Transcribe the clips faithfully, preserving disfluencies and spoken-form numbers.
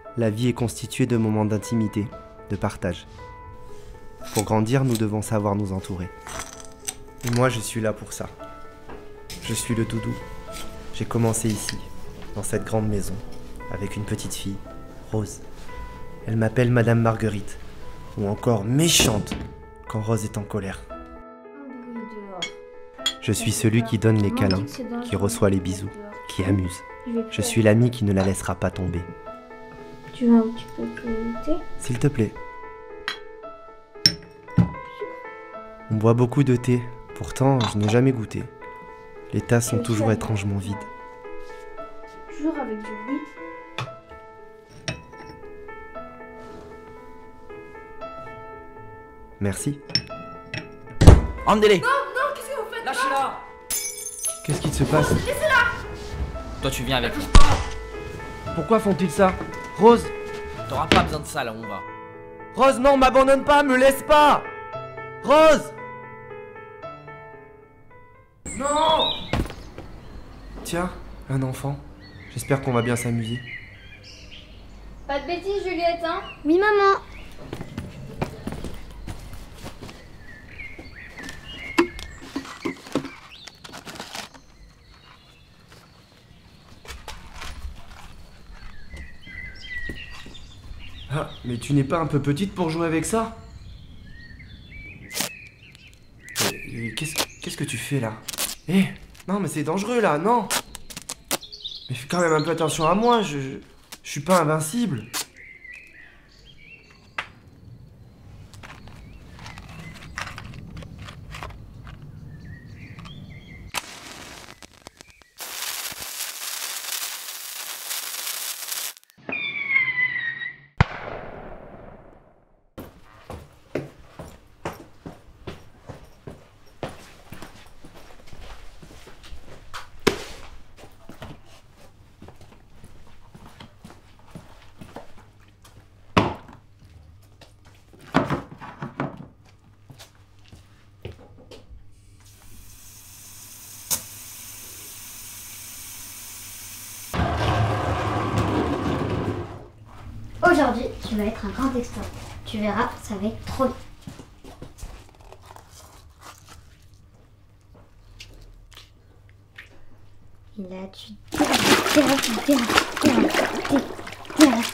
La vie est constituée de moments d'intimité, de partage. Pour grandir, nous devons savoir nous entourer. Et moi, je suis là pour ça. Je suis le doudou. J'ai commencé ici, dans cette grande maison, avec une petite fille, Rose. Elle m'appelle Madame Marguerite, ou encore méchante, quand Rose est en colère. Je suis celui qui donne les câlins, qui reçoit les bisous, qui amuse. Je suis l'ami qui ne la laissera pas tomber. Tu veux un petit peu de thé? S'il te plaît. On boit beaucoup de thé, pourtant je n'ai jamais goûté. Les tasses sont toujours étrangement vides. Toujours avec du riz. Merci. Rendez-les. Non, non, qu'est-ce que vous faites? Lâchez-la. Qu'est-ce qui se passe? Laissez-la. Toi tu viens avec. Pourquoi font-ils ça? Rose! T'auras pas besoin de ça là où on va. Rose, non, m'abandonne pas, me laisse pas! Rose! Non! Tiens, un enfant. J'espère qu'on va bien s'amuser. Pas de bêtises, Juliette, hein? Oui, maman. Ah, mais tu n'es pas un peu petite pour jouer avec ça? Qu'est-ce qu'est-ce que tu fais là? Eh, non mais c'est dangereux là, non! Mais fais quand même un peu attention à moi, je, je, je suis pas invincible. Aujourd'hui, tu vas être un grand explorateur. Tu verras, ça va être trop bien. Et là, tu terrasses, tu terrasses, tu terrasses, tu terrasses.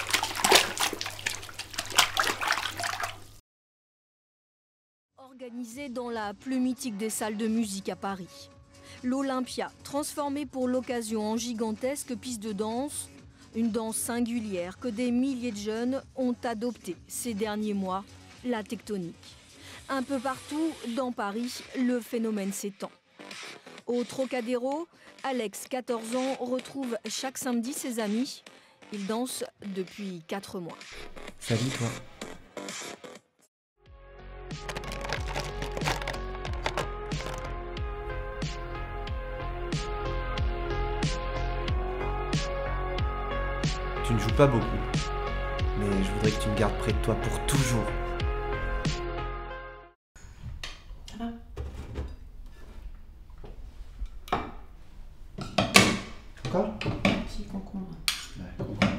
Organisé dans la plus mythique des salles de musique à Paris, l'Olympia, transformée pour l'occasion en gigantesque piste de danse, une danse singulière que des milliers de jeunes ont adoptée ces derniers mois, la tectonique. Un peu partout dans Paris, le phénomène s'étend. Au Trocadéro, Alex, quatorze ans, retrouve chaque samedi ses amis. Il danse depuis quatre mois. Salut toi. Tu ne joues pas beaucoup, mais je voudrais que tu me gardes près de toi pour toujours. Ça va? Encore? Si, concombre. Ouais.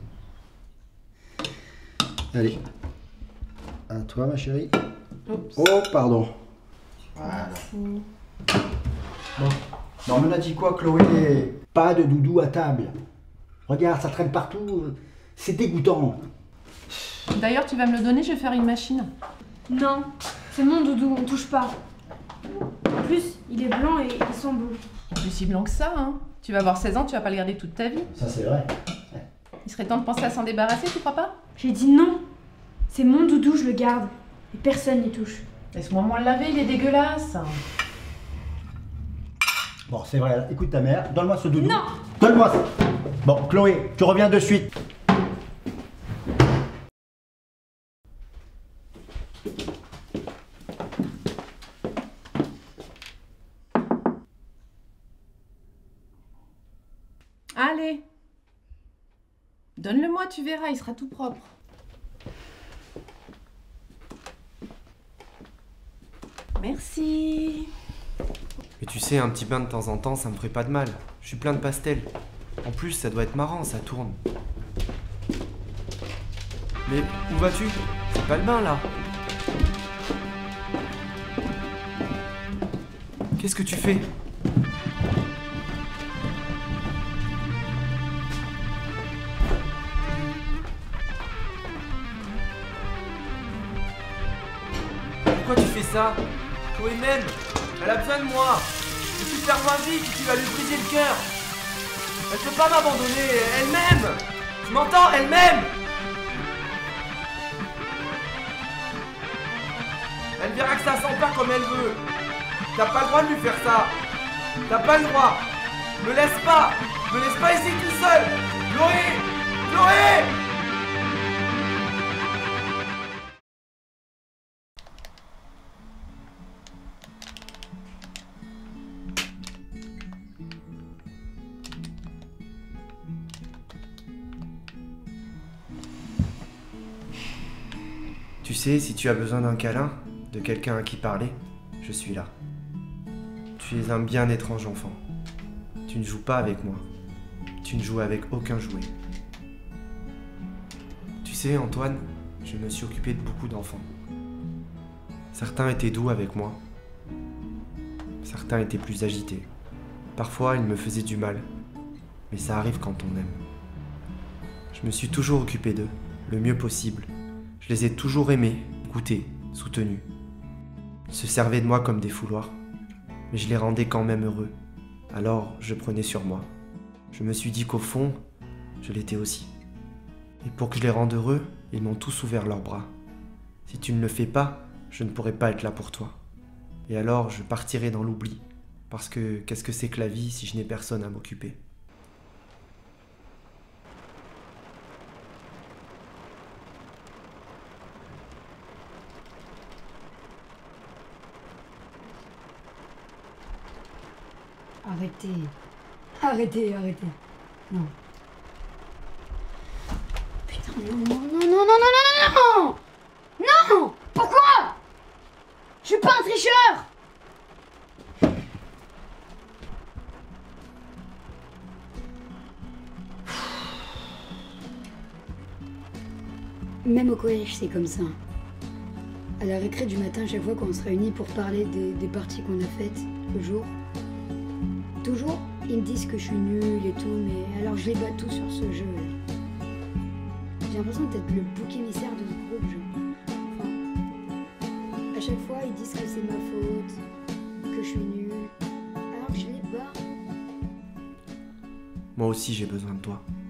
Allez. À toi, ma chérie. Oups. Oh, pardon. Voilà. Bon. Non, mais on a dit quoi, Chloé? Pas de doudou à table. Regarde, ça traîne partout. C'est dégoûtant. D'ailleurs, tu vas me le donner, je vais faire une machine. Non, c'est mon doudou, on touche pas. En plus, il est blanc et il sent bon. Plus si blanc que ça, hein. Tu vas avoir seize ans, tu vas pas le garder toute ta vie. Ça, c'est vrai. Ouais. Il serait temps de penser à s'en débarrasser, tu crois pas? J'ai dit non. C'est mon doudou, je le garde. Et personne n'y touche. Laisse-moi moi le laver, il est dégueulasse. Bon, c'est vrai. Écoute ta mère. Donne-moi ce doudou. Non. Donne-moi ça. Bon, Chloé, tu reviens de suite. Allez. Donne-le-moi, tu verras, il sera tout propre. Merci. Mais tu sais, un petit bain de temps en temps, ça me ferait pas de mal. Je suis plein de pastels. En plus, ça doit être marrant, ça tourne. Mais où vas-tu? C'est pas le bain là. Qu'est-ce que tu fais? Pourquoi tu fais ça? Chloé m'aime. Elle a besoin de moi. Je suis faire moins vite, tu vas lui briser le cœur. Elle peut pas m'abandonner, elle m'aime. Tu m'entends? Elle m'aime. Elle verra que ça sent pas comme elle veut. T'as pas le droit de lui faire ça. T'as pas le droit. Me laisse pas. Me laisse pas ici tout seul. Chloé. Chloé. Tu sais, si tu as besoin d'un câlin, de quelqu'un à qui parler, je suis là. Tu es un bien étrange enfant. Tu ne joues pas avec moi. Tu ne joues avec aucun jouet. Tu sais, Antoine, je me suis occupé de beaucoup d'enfants. Certains étaient doux avec moi. Certains étaient plus agités. Parfois, ils me faisaient du mal. Mais ça arrive quand on aime. Je me suis toujours occupé d'eux, le mieux possible. Je les ai toujours aimés, écoutés, soutenus. Ils se servaient de moi comme des fouloirs, mais je les rendais quand même heureux. Alors, je prenais sur moi. Je me suis dit qu'au fond, je l'étais aussi. Et pour que je les rende heureux, ils m'ont tous ouvert leurs bras. Si tu ne le fais pas, je ne pourrai pas être là pour toi. Et alors, je partirai dans l'oubli. Parce que qu'est-ce que c'est que la vie si je n'ai personne à m'occuper ? Arrêtez. Arrêtez, arrêtez. Non. Putain, non, non, non, non, non, non, non, non, non. Non. Pourquoi? Je suis pas un tricheur. Même au collège, c'est comme ça. À la récré du matin, chaque fois qu'on se réunit pour parler des, des parties qu'on a faites le jour, toujours, ils me disent que je suis nulle et tout, mais alors je les bats tous sur ce jeu. J'ai l'impression d'être le bouc émissaire de ce groupe. Je... Enfin, à chaque fois, ils disent que c'est ma faute, que je suis nulle, alors je les bats. Moi aussi, j'ai besoin de toi.